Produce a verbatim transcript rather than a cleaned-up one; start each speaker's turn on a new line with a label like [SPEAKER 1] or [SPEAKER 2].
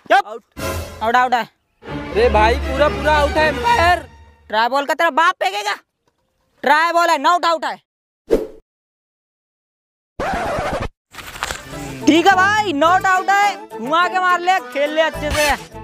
[SPEAKER 1] चुप।
[SPEAKER 2] Out
[SPEAKER 1] out out है।
[SPEAKER 2] अरे भाई पूरा पूरा आउट है एम्पायर।
[SPEAKER 1] ट्राई बॉल का तेरा बाप फेंकेगा। ट्राई बॉल है, नॉट आउट है। ठीक है भाई, नॉट आउट है। घुमा के मार ले, खेल ले अच्छे से।